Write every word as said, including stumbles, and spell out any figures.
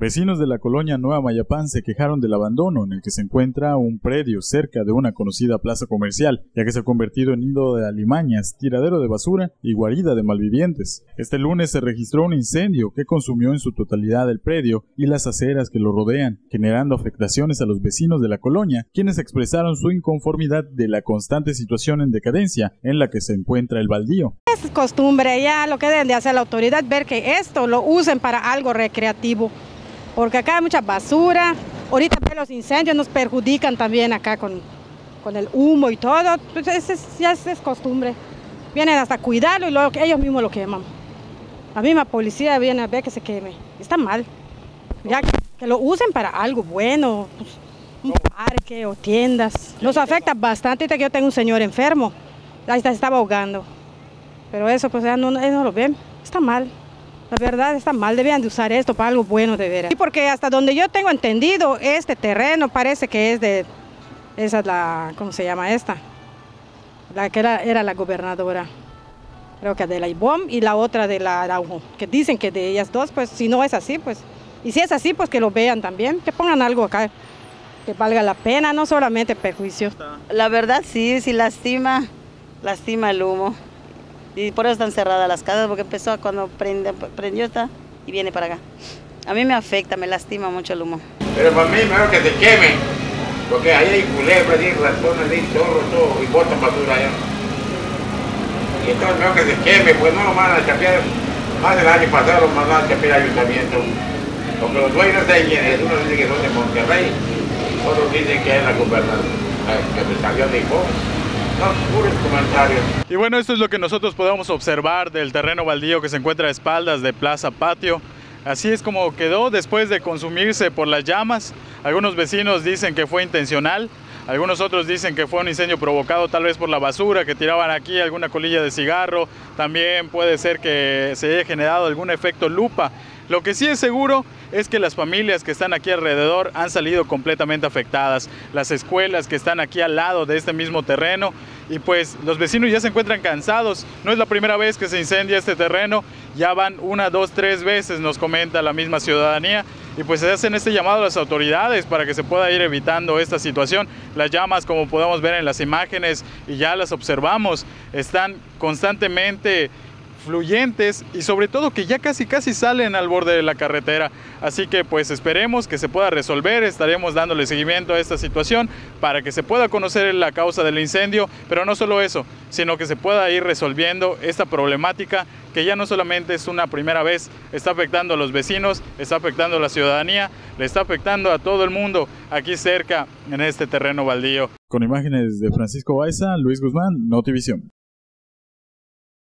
Vecinos de la colonia Nueva Mayapán se quejaron del abandono en el que se encuentra un predio cerca de una conocida plaza comercial, ya que se ha convertido en nido de alimañas, tiradero de basura y guarida de malvivientes. Este lunes se registró un incendio que consumió en su totalidad el predio y las aceras que lo rodean, generando afectaciones a los vecinos de la colonia, quienes expresaron su inconformidad de la constante situación en decadencia en la que se encuentra el baldío. Es costumbre ya, lo que deben de hacer la autoridad, ver que esto lo usen para algo recreativo. Porque acá hay mucha basura, ahorita los incendios nos perjudican también acá con, con el humo y todo, pues es, es, ya es, es costumbre. Vienen hasta cuidarlo y luego ellos mismos lo queman. La misma policía viene a ver que se queme, está mal. Ya que, que lo usen para algo bueno, pues, un parque o tiendas. Nos afecta bastante, que yo tengo un señor enfermo, ahí se estaba ahogando. Pero eso pues ya no, no lo ven, está mal. La verdad está mal, debían de usar esto para algo bueno de veras. Y porque hasta donde yo tengo entendido, este terreno parece que es de, esa es la, ¿cómo se llama esta? La que era, era la gobernadora, creo que de la Ibom y la otra de la Araujo, que dicen que de ellas dos, pues si no es así, pues, y si es así, pues que lo vean también, que pongan algo acá, que valga la pena, no solamente perjuicio. La verdad sí, sí lastima, lastima el humo. Y por eso están cerradas las casas, porque empezó cuando prende, prendió esta y viene para acá. A mí me afecta, me lastima mucho el humo. Pero para mí mejor que se quemen, porque ahí hay culebras, hay ratones, hay zorros, todo, y botan basura allá. Y entonces mejor que se queme, pues no lo mandan a chapear. Más del año pasado lo mandaron a chapear al ayuntamiento. Porque los dueños de ahí, unos dicen que son de Monterrey, otros dicen que es la gobernadora, que me salió de Ibom. No, puros comentarios. Y bueno, esto es lo que nosotros podemos observar del terreno baldío que se encuentra a espaldas de Plaza Patio. Así es como quedó después de consumirse por las llamas. Algunos vecinos dicen que fue intencional, algunos otros dicen que fue un incendio provocado tal vez por la basura que tiraban aquí, alguna colilla de cigarro. También puede ser que se haya generado algún efecto lupa. Lo que sí es seguro es que las familias que están aquí alrededor han salido completamente afectadas. Las escuelas que están aquí al lado de este mismo terreno, y pues los vecinos ya se encuentran cansados. No es la primera vez que se incendia este terreno, ya van una, dos, tres veces, nos comenta la misma ciudadanía, y pues se hacen este llamado a las autoridades para que se pueda ir evitando esta situación. Las llamas, como podemos ver en las imágenes y ya las observamos, están constantemente fluyentes y sobre todo que ya casi casi salen al borde de la carretera. Así que pues esperemos que se pueda resolver, estaremos dándole seguimiento a esta situación para que se pueda conocer la causa del incendio, pero no solo eso, sino que se pueda ir resolviendo esta problemática que ya no solamente es una primera vez, está afectando a los vecinos, está afectando a la ciudadanía, le está afectando a todo el mundo aquí cerca en este terreno baldío. Con imágenes de Francisco Baiza, Luis Guzmán, Notivisión.